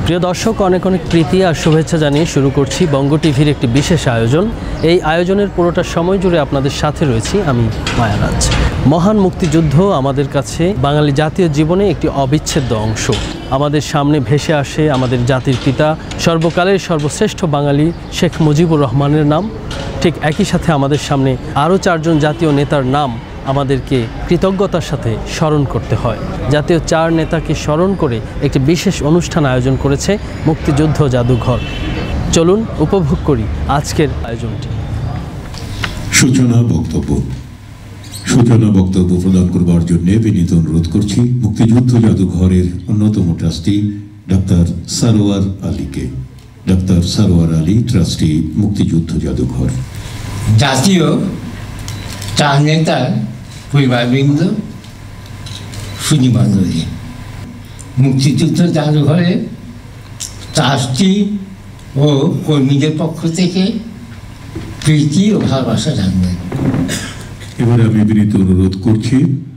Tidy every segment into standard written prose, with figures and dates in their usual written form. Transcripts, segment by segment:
প্রিয় দর্শক, অনেক অনেক প্রীতি আর শুভেচ্ছা জানিয়ে শুরু করছি বঙ্গ টিভির একটি বিশেষ আয়োজন। এই আয়োজনের পুরোটা সময় জুড়ে আপনাদের সাথে রয়েছি আমি মায়ারাজ। মহান মুক্তিযুদ্ধ আমাদের কাছে বাঙালি জাতীয় জীবনে একটি অবিচ্ছেদ্য অংশ। আমাদের সামনে ভেসে আসে আমাদের জাতির পিতা, সর্বকালের সর্বশ্রেষ্ঠ বাঙালি শেখ মুজিবুর রহমানের নাম। ঠিক একই সাথে আমাদের সামনে আরও 4 জন জাতীয় নেতার নাম আমাদেরকে কৃতজ্ঞতার সাথে স্মরণ করতে হয়। জাতীয় 4 নেতাকে স্মরণ করে একটি বিশেষ অনুষ্ঠান আয়োজন করেছে মুক্তিযুদ্ধ জাদুঘর। চলুন উপভোগ করি আজকের আয়োজনটি। সূচনা বক্তব্য প্রদান করবার জন্য বিনীত অনুরোধ করছি মুক্তিযুদ্ধ জাদুঘরের অন্যতম ট্রাস্টি ডাক্তার সারোয়ার আলীকে। ডাক্তার সারোয়ার আলী, ট্রাস্টি, মুক্তিযুদ্ধ জাদুঘর। জাতীয় 4 নেতার পরিবারবৃন্দ, সুধীমণ্ডলী, মুক্তিযুদ্ধ জাদুঘরে ট্রাস্টি ও কর্মীদের পক্ষ থেকে প্রীতি ও ভালোবাসা জানবেন। এবারে আমি বিনীত অনুরোধ করছি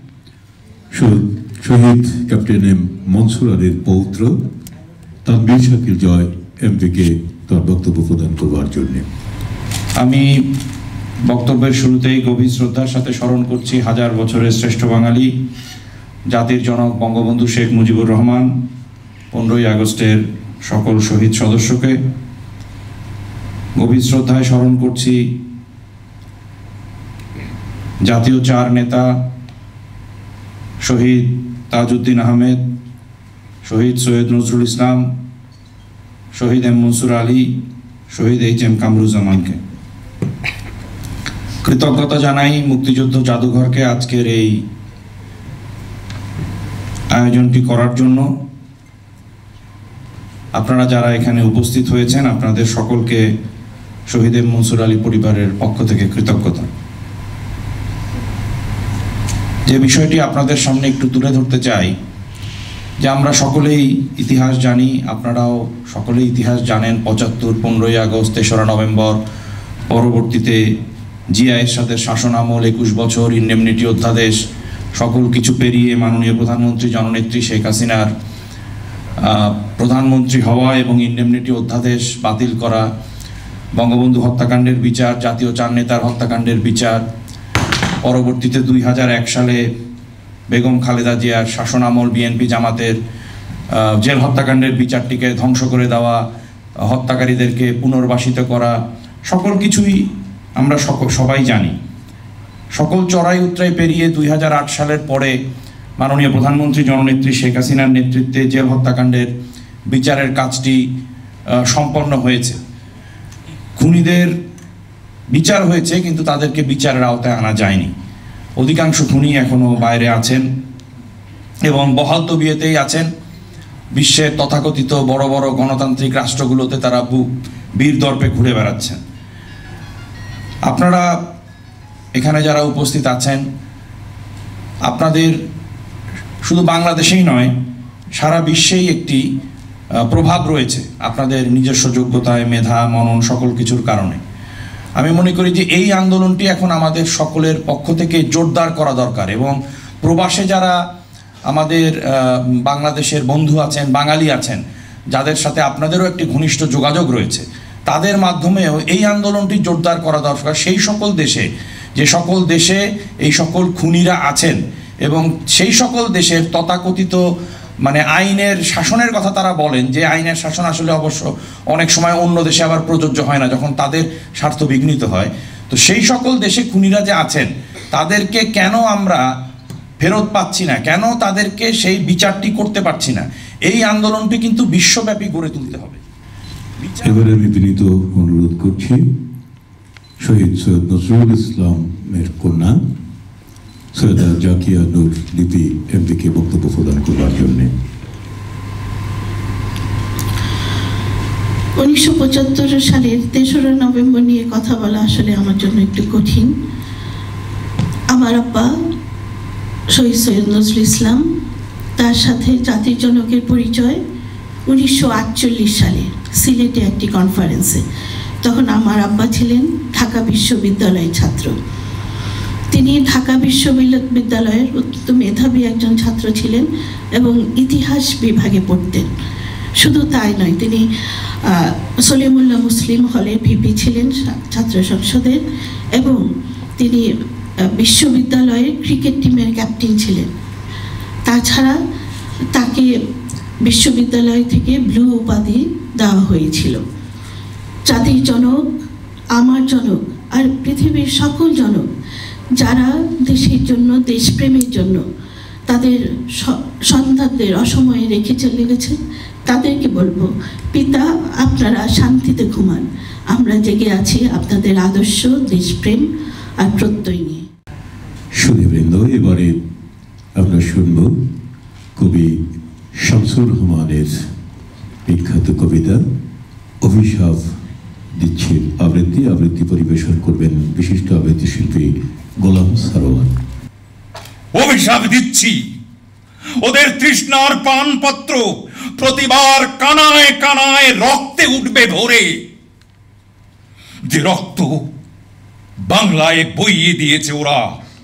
শহীদ ক্যাপ্টেন এম মনসুর আলীর পৌত্র তানভীর শাকিল জয় এমপিকে তার বক্তব্য প্রদান করবার জন্য। আমি বক্তব্যের শুরুতেই গভীর শ্রদ্ধার সাথে স্মরণ করছি হাজার বছরের শ্রেষ্ঠ বাঙালি, জাতির জনক বঙ্গবন্ধু শেখ মুজিবুর রহমান, 15ই আগস্টের সকল শহীদ সদস্যকে। গভীর শ্রদ্ধায় স্মরণ করছি জাতীয় 4 নেতা শহীদ তাজউদ্দিন আহমেদ, শহীদ সৈয়দ নজরুল ইসলাম, শহীদ এম মনসুর আলী, শহীদ HM কামরুজ্জামানকে। কৃতজ্ঞতা জানাই মুক্তিযুদ্ধ জাদুঘরকে আজকের এই আয়োজনটি করার জন্য। আপনারা যারা এখানে উপস্থিত হয়েছেন, আপনাদের সকলকে শহীদ এম মনসুর আলী পরিবারের পক্ষ থেকে কৃতজ্ঞতা। যে বিষয়টি আপনাদের সামনে একটু তুলে ধরতে চাই, যে আমরা সকলেই ইতিহাস জানি, আপনারাও সকলেই ইতিহাস জানেন। 75, 15ই আগস্ট, 3রা নভেম্বর, পরবর্তীতে জিয়া এরশাদের শাসন আমল, 21 বছর, ইন্ডেমনিটি অধ্যাদেশ, সকল কিছু পেরিয়ে মাননীয় প্রধানমন্ত্রী জননেত্রী শেখ হাসিনার প্রধানমন্ত্রী হওয়া এবং ইন্ডেমনিটি অধ্যাদেশ বাতিল করা, বঙ্গবন্ধু হত্যাকাণ্ডের বিচার, জাতীয় 4 নেতার হত্যাকাণ্ডের বিচার, পরবর্তীতে 2001 সালে বেগম খালেদা জিয়ার শাসন আমল, বিএনপি জামাতের জেল হত্যাকাণ্ডের বিচারটিকে ধ্বংস করে দেওয়া, হত্যাকারীদেরকে পুনর্বাসিত করা, সকল কিছুই আমরা সবাই জানি। সকল চড়াই উতরাই পেরিয়ে 2008 সালের পরে মাননীয় প্রধানমন্ত্রী জননেত্রী শেখ হাসিনার নেতৃত্বে জেল হত্যাকাণ্ডের বিচারের কাজটি সম্পন্ন হয়েছে। খুনিদের বিচার হয়েছে, কিন্তু তাদেরকে বিচারের আওতায় আনা যায়নি। অধিকাংশ খুনি এখনো বাইরে আছেন এবং বহাল তবিয়তেই আছেন। বিশ্বের তথাকথিত বড় বড় গণতান্ত্রিক রাষ্ট্রগুলোতে তারা বীর দর্পে ঘুরে বেড়াচ্ছেন। আপনারা এখানে যারা উপস্থিত আছেন, আপনাদের শুধু বাংলাদেশেই নয়, সারা বিশ্বেই একটি প্রভাব রয়েছে আপনাদের নিজস্ব যোগ্যতায়, মেধা, মনন, সকল কিছুর কারণে। আমি মনে করি যে এই আন্দোলনটি এখন আমাদের সকলের পক্ষ থেকে জোরদার করা দরকার, এবং প্রবাসে যারা আমাদের বাংলাদেশের বন্ধু আছেন, বাঙালি আছেন, যাদের সাথে আপনাদেরও একটি ঘনিষ্ঠ যোগাযোগ রয়েছে, তাদের মাধ্যমেও এই আন্দোলনটি জোরদার করা দরকার। সেই সকল দেশে, যে সকল দেশে এই সকল খুনিরা আছেন, এবং সেই সকল দেশের তথাকথিত আইনের শাসনের কথা তারা বলেন, যে আইনের শাসন আসলে অবশ্য অনেক সময় অন্য দেশে আবার প্রযোজ্য হয় না, যখন তাদের স্বার্থ বিঘ্নিত হয়। তো সেই সকল দেশে খুনিরা যে আছেন, তাদেরকে কেন আমরা ফেরত পাচ্ছি না, কেন তাদেরকে সেই বিচারটি করতে পারছি না? এই আন্দোলনটি কিন্তু বিশ্বব্যাপী গড়ে তুলতে হবে। এবারে আমি বিনীত অনুরোধ করছি শহীদ সৈয়দ নজরুল ইসলামের কন্যা সৈয়দা জাকিয়া নূর লিপি এমপিকে বক্তব্য প্রদান করবার জন্য। 1975 সালের 3রা নভেম্বর নিয়ে কথা বলা আসলে আমার জন্য একটু কঠিন। আমার আব্বা শহীদ সৈয়দ নজরুল ইসলাম, তার সাথে জাতির জনকের পরিচয় 1948 সালে সিলেটে একটি কনফারেন্সে। তখন আমার আব্বা ছিলেন ঢাকা বিশ্ববিদ্যালয়ের ছাত্র। তিনি ঢাকা বিশ্ববিদ্যালয়ের অত্যন্ত মেধাবী একজন ছাত্র ছিলেন এবং ইতিহাস বিভাগে পড়তেন। শুধু তাই নয়, তিনি সলিমুল্লাহ মুসলিম হলে ভিপি ছিলেন ছাত্র সংসদের, এবং তিনি বিশ্ববিদ্যালয়ের ক্রিকেট টিমের ক্যাপ্টেন ছিলেন। তাছাড়া তাকে বিশ্ববিদ্যালয় থেকে ব্লু উপাধি দেওয়া হয়েছিল। জাতির জনক, আমার জনক, আর পৃথিবীর সকল জনক যারা দেশের জন্য, দেশপ্রেমের জন্য তাদের সন্তানদের অসময়ে রেখে চলে গেছেন, তাদেরকে বলবো, পিতা আপনারা শান্তিতে ঘুমান, আমরা জেগে আছি আপনাদের আদর্শ, দেশপ্রেম আর প্রত্যয় নিয়ে। সুধীবৃন্দ, এবারে আমরা শুনব কবি শামসুর রহমানের বিখ্যাত কবিতা অভিশাপ দিচ্ছি আবৃত্তি পরিবেশন করবেন বিশিষ্ট আবৃত্তি শিল্পী গোলাম সারোয়ার। অভিশাপ দিচ্ছি ওদের তৃষ্ণার পানপত্র প্রতিবার কানায় কানায় রক্তে উঠবে ভরে, যে রক্ত বাংলায় বইয়ে দিয়েছে ওরা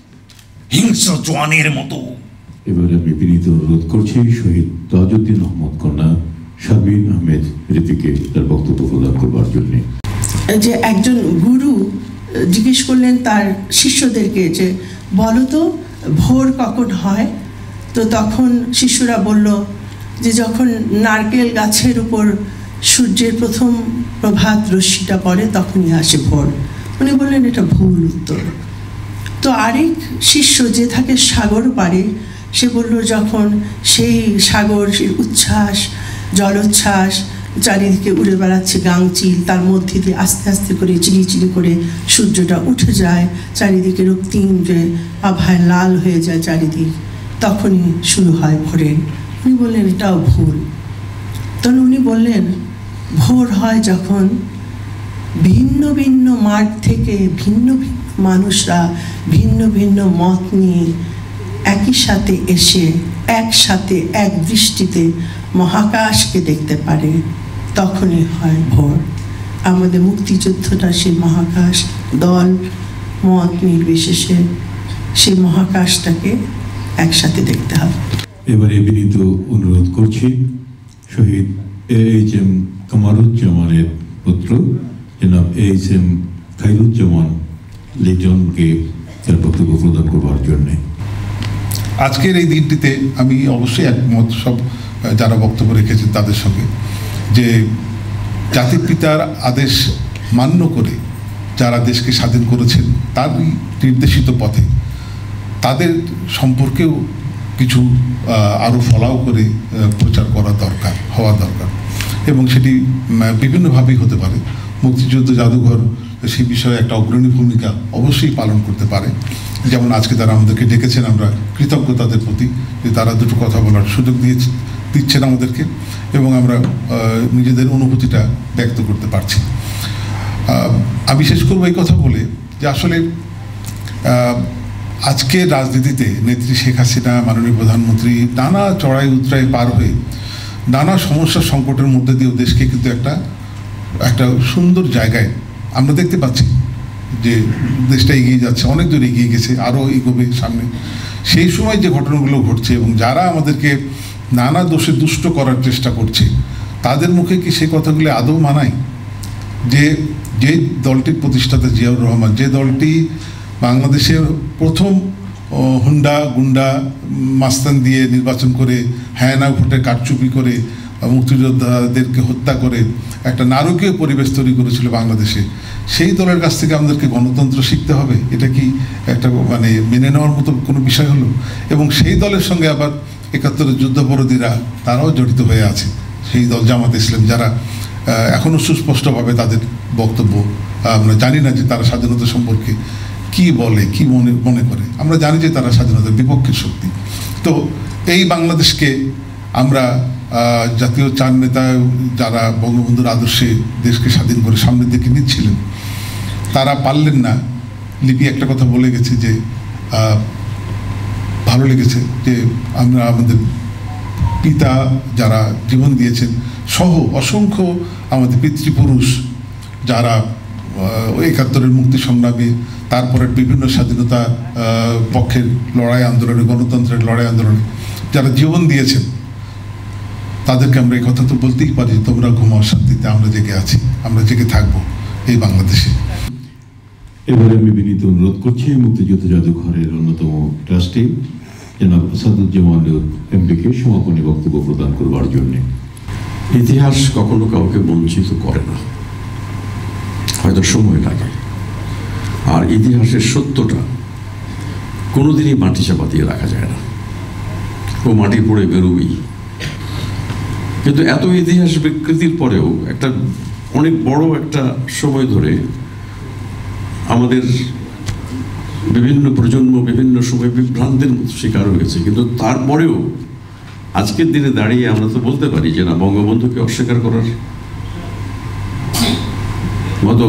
হিংস্র জোয়ানের মতো। এবার আমি বিনীত অনুরোধ করছি শহীদ তাজউদ্দিন আহমদ কন্যা শারমিন আহমেদ রিপিকে তার বক্তব্য প্রদান করবার জন্য। যে একজন গুরু জিজ্ঞেস করলেন তার শিষ্যদেরকে যে বলো তো ভোর কখন হয়? তো তখন শিষ্যরা বলল যে যখন নারকেল গাছের উপর সূর্যের প্রথম প্রভাত রশ্মিটা পড়ে তখনই আসে ভোর। উনি বললেন এটা ভুল উত্তর। তো আরেক শিষ্য যে থাকে সাগর পাড়ে, সে বলল যখন সেই সাগর, সেই উচ্ছ্বাস, জলোচ্ছ্বাস চারিদিকে উড়ে বেড়াচ্ছে গাংচিল, তার মধ্যে দিয়ে আস্তে আস্তে করে চিলি করে সূর্যটা উঠে যায়, চারিদিকে রক্তিম যে আভায় লাল হয়ে যায় চারিদিক, তখনই শুরু হয় ভোরের। উনি বললেন এটাও ভুল। তখন উনি বললেন ভোর হয় যখন ভিন্ন ভিন্ন মাঠ থেকে ভিন্ন ভিন্ন মানুষরা ভিন্ন ভিন্ন মত নিয়ে একই সাথে এসে একসাথে এক দৃষ্টিতে মহাকাশকে দেখতে পারে, তখনই হয় ভোর। আমাদের মুক্তিযুদ্ধটা সেই মহাকাশ, দল মত নির্বিশেষে সেই মহাকাশটাকে একসাথে দেখতে হবে। এবারে বিনীত অনুরোধ করছি শহীদ AHM কামারুজ্জামানের পুত্র জনাব AHM খায়রুজ্জামান লিটনকে তার বক্তব্য প্রদান করবার জন্যে। আজকের এই দিনটিতে আমি অবশ্যই একমত সব যারা বক্তব্য রেখেছেন তাদের সঙ্গে, যে জাতির পিতার আদেশ মান্য করে যারা দেশকে স্বাধীন করেছেন তারই নির্দেশিত পথে তাদের সম্পর্কেও কিছু আরও ফলাও করে প্রচার করা দরকার, হওয়া দরকার, এবং সেটি বিভিন্নভাবেই হতে পারে। মুক্তিযুদ্ধ জাদুঘর সেই বিষয়ে একটা অগ্রণী ভূমিকা অবশ্যই পালন করতে পারে। যেমন আজকে তারা আমাদেরকে ডেকেছেন, আমরা কৃতজ্ঞ তাদের প্রতি যে তারা দুটো কথা বলার সুযোগ দিচ্ছেন আমাদেরকে, এবং আমরা নিজেদের অনুভূতিটা ব্যক্ত করতে পারছি। আমি শেষ করবো এই কথা বলে যে আসলে আজকের রাজনীতিতে নেত্রী শেখ হাসিনা, মাননীয় প্রধানমন্ত্রী নানা চড়াই উতরাই পার হয়ে নানা সমস্যার সংকটের মধ্যে দিয়েও দেশকে কিন্তু একটা সুন্দর জায়গায় আমরা দেখতে পাচ্ছি যে দেশটা এগিয়ে যাচ্ছে, অনেক দূর এগিয়ে গেছে, আরও এগোবে সামনে। সেই সময় যে ঘটনাগুলো ঘটছে এবং যারা আমাদেরকে নানা দোষে দুষ্ট করার চেষ্টা করছে তাদের মুখে কি সেই কথাগুলি আদৌ মানায়? যে দলটির প্রতিষ্ঠাতা জিয়াউর রহমান, যে দলটি বাংলাদেশের প্রথম হুন্ডা গুন্ডা মাস্তান দিয়ে নির্বাচন করে হায়ানা ভোটে কারচুপি করে মুক্তিযোদ্ধাদেরকে হত্যা করে একটা নারকীয় পরিবেশ তৈরি করেছিল বাংলাদেশে, সেই দলের কাছ থেকে আমাদেরকে গণতন্ত্র শিখতে হবে? এটা কি একটা মেনে নেওয়ার মতো কোনো বিষয় হলো? এবং সেই দলের সঙ্গে আবার ৭১-এর যুদ্ধাপরাধীরা তারাও জড়িত হয়ে আছে, সেই দল জামাত ইসলাম, যারা এখনও সুস্পষ্টভাবে তাদের বক্তব্য আমরা জানি না যে তারা স্বাধীনতা সম্পর্কে কি বলে, কি মনে করে। আমরা জানি যে তারা স্বাধীনতার বিপক্ষের শক্তি। তো এই বাংলাদেশকে আমরা জাতীয় চার নেতা যারা বঙ্গবন্ধুর আদর্শে দেশকে স্বাধীন করে সামনের দিকে নিচ্ছিলেন, তারা পারলেন না। লিপি একটা কথা বলে গেছে যে ভালো লেগেছে যে আমরা আমাদের পিতা যারা জীবন দিয়েছেন সহ অসংখ্য আমাদের পিতৃপুরুষ যারা ৭১-এর মুক্তি সংগ্রামে, তারপরে বিভিন্ন স্বাধীনতা পক্ষের লড়াই আন্দোলনে, গণতন্ত্রের লড়াই আন্দোলনে যারা জীবন দিয়েছেন, তাদেরকে আমরা এই কথা তো বলতেই পারি, তোমরা ঘুমাও শান্তিতে, আমরা জেগে আছি, আমরা জেগে থাকবো এই বাংলাদেশে। এবারে আমি বিনীত অনুরোধ করছি মুক্তিযুদ্ধ জাদুঘরের অন্যতম ট্রাস্টি জনাব আসাদুজ্জামান এমপিকে সমাপনী বক্তব্য প্রদান করবার জন্য। ইতিহাস কখনো কাউকে বঞ্চিত করে না, হয়তো সময় লাগে, আর ইতিহাসের সত্যটা কোনোদিনই মাটি চাপা দিয়ে রাখা যায় না, ও মাটি পড়ে বেরোবেই। কিন্তু এত ইতিহাস বিকৃতির পরেও একটা অনেক বড় একটা সময় ধরে আমাদের বিভিন্ন প্রজন্ম বিভিন্ন সময় বিভ্রান্তের শিকার হয়েছে, কিন্তু তারপরেও আজকের দিনে দাঁড়িয়ে আমরা তো বলতে পারি যে না, বঙ্গবন্ধুকে অস্বীকার করার মতো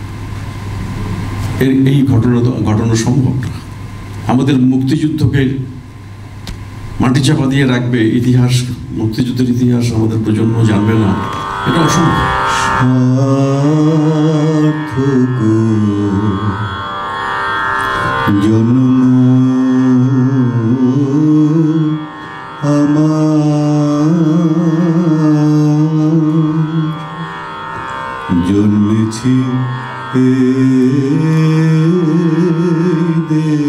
এই ঘটনা সম্ভব না। আমাদের মুক্তিযুদ্ধকে মাটি চাপা দিয়ে রাখবে, ইতিহাস, মুক্তিযুদ্ধের ইতিহাস আমাদের প্রজন্ম জানবে না, এটা অসম্ভব। জন্ম আমার জন্মেছি এই দেশে।